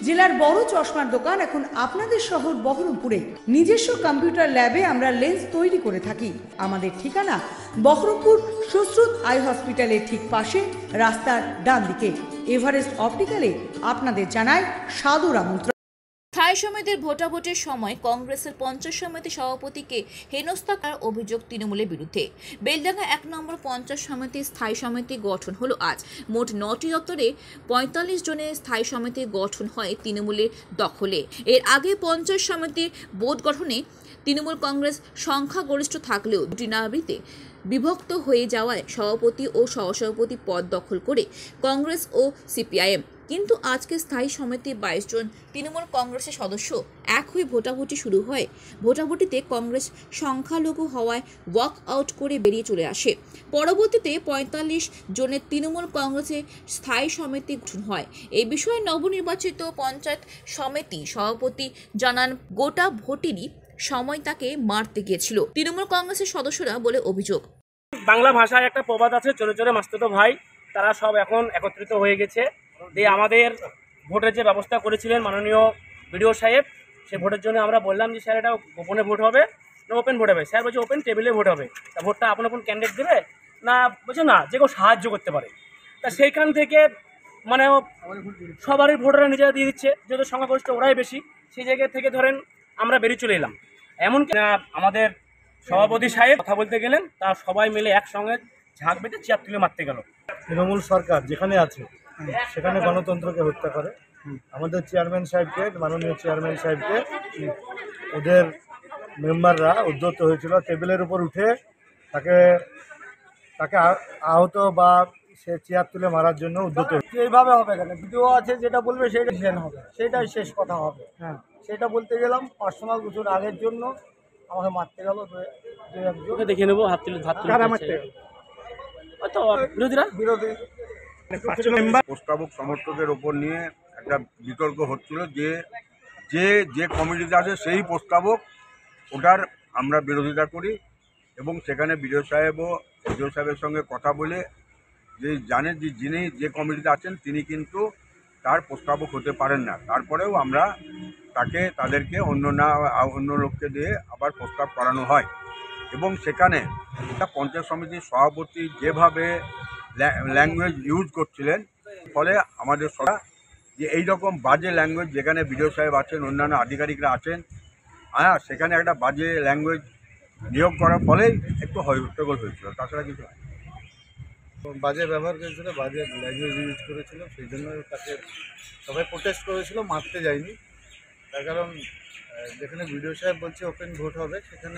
জেলার বড় চশমার দোকান এখন আপনাদের শহর বহরমপুরে। নিজস্ব কম্পিউটার ল্যাবে আমরা লেন্স তৈরি করে থাকি। আমাদের ঠিকানা বহরমপুর সুশ্রুত আই হসপিটালের ঠিক পাশে, রাস্তার ডান দিকে। এভারেস্ট অপটিক্যালে আপনাদের জানায় সাদর আমন্ত্রণ। স্থায়ী সমিতির ভোটাভুটির সময় কংগ্রেসের পঞ্চায়েত সমিতি সভাপতিকে হেনস্থা করার অভিযোগ তৃণমূলের বিরুদ্ধে। বেলডাঙ্গা ১ নম্বর পঞ্চায়েত সমিতির স্থায়ী সমিতি গঠন হলো আজ। মোট ৯টি দপ্তরে ৪৫ জনের স্থায়ী সমিতি গঠন হয় তৃণমূলের দখলে। এর আগে পঞ্চায়েত সমিতির বোর্ড গঠনে তৃণমূল কংগ্রেস সংখ্যাগরিষ্ঠ থাকলেও দুটি নারীতে বিভক্ত হয়ে যাওয়ায় সভাপতি ও সহসভাপতি পদ দখল করে কংগ্রেস ও সিপিআইএম। কিন্তু আজকে স্থায়ী সমিতির ২২ জন তৃণমূল কংগ্রেসের সদস্য এক হয়ে ভোটাভুটি শুরু হয়। ভোটাভুটিতে কংগ্রেস সংখ্যালঘু হওয়ায় ওয়াক আউট করে বেরিয়ে চলে আসে। পরবর্তীতে ৪৫ জনের তৃণমূল কংগ্রেসের স্থায়ী সমিতি গঠন হয়। এই বিষয়ে নবনির্বাচিত পঞ্চায়েত সমিতি সভাপতি জানান, গোটা ভোটেরই সময় তাকে মারতে গিয়েছিল তৃণমূল কংগ্রেসের সদস্যরা বলে অভিযোগ। বাংলা ভাষায় একটা প্রবাদ আছে, চোরে চোরে মাসতুতো ভাই। তারা সব এখন একত্রিত হয়ে গেছে। দিয়ে আমাদের ভোটের যে ব্যবস্থা করেছিলেন মাননীয় বিডিও সাহেব, সেই ভোটের জন্য আমরা বললাম যে স্যার এটা গোপনে ভোট হবে না ওপেন ভোট হবে। স্যার বলছে ওপেন টেবিলে ভোট হবে। তা ভোটটা আপন আপন ক্যান্ডিডেট দেবে না, বলছে না যে কেউ সাহায্য করতে পারে। তা সেইখান থেকে মানে সবারই ভোটাররা নিজেরা দিয়ে দিচ্ছে, যেহেতু সংখ্যাগরিষ্ঠ ওরাই বেশি। সেই জায়গা থেকে ধরেন আমরা বেরিয়ে চলে এলাম। এমনকি আমাদের সভাপতি সাহেব কথা বলতে গেলেন, তা সবাই মিলে একসঙ্গে ঝাঁক বেঁধে চেয়ার তুলে মারতে গেল। তৃণমূল সরকার যেখানে আছে সেখানে গণতন্ত্রকে হত্যা করে। আমাদের চেয়ারম্যান সাহেবকে, মাননীয় চেয়ারম্যান সাহেবকে ওদের মেম্বাররা উদ্যত হয়েছিল টেবিলের উপর উঠে তাকে আহত বা সে চেয়ার তুলে মারার জন্য উদ্যত হয়েছে। এইভাবে হবে কেন? ভিডিও আছে, যেটা বলবে সেটাই শেষ হবে, সেটাই শেষ কথা হবে। হ্যাঁ, সেটা বলতে গেলাম পার্সোনাল কিছুর আগের জন্য আমাকে মারতে গেল। দেখে নেবো হাত তুলে বিরোধী প্রস্তাবক সমর্থকদের ওপর নিয়ে একটা বিতর্ক হচ্ছিল যে যে যে কমিটিতে আছে সেই প্রস্তাবক, ওটার আমরা বিরোধিতা করি। এবং সেখানে বিডিও সাহেবের সঙ্গে কথা বলে যে জানে যে যিনি যে কমিটিতে আছেন তিনি কিন্তু তার প্রস্তাবক হতে পারেন না। তারপরেও আমরা তাদেরকে অন্য লোককে দিয়ে আবার প্রস্তাব করানো হয়। এবং সেখানে একটা পঞ্চায়েত সমিতির সভাপতি যেভাবে ল্যাঙ্গুয়েজ ইউজ করছিলেন, ফলে আমাদের সরকার যে এইরকম বাজে ল্যাঙ্গুয়েজ, যেখানে বিডিও সাহেব আছেন, অন্যান্য আধিকারিকরা আছেন, সেখানে একটা বাজে ল্যাঙ্গুয়েজ নিয়োগ করার ফলেই একটু হট্টগোল হয়েছিল, তাছাড়া কিছু হয়। বাজে ব্যবহার করেছিল, বাজে ল্যাঙ্গুয়েজ ইউজ করেছিল, সেই জন্য তাকে সবাই প্রোটেস্ট করেছিল, মারতে যায়নি। তার কারণ যেখানে বিডিও সাহেব বলছে ওপেন ভোট হবে, সেখানে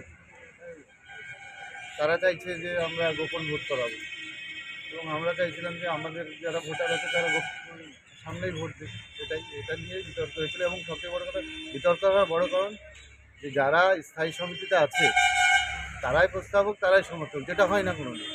তারা চাইছে যে আমরা গোপন ভোট করাবো। এবং আমরা চাইছিলাম যে আমাদের যারা ভোটার আছে তারা সামনেই ভোট দেবে। এটা নিয়েই বিতর্ক হয়েছিল। এবং সবচেয়ে বড় কথা, বিতর্ক হওয়ার বড় কারণ যে যারা স্থায়ী সমিতিতে আছে তারাই প্রস্তাবক, তারাই সমর্থক, যেটা হয় না কোনো দিন।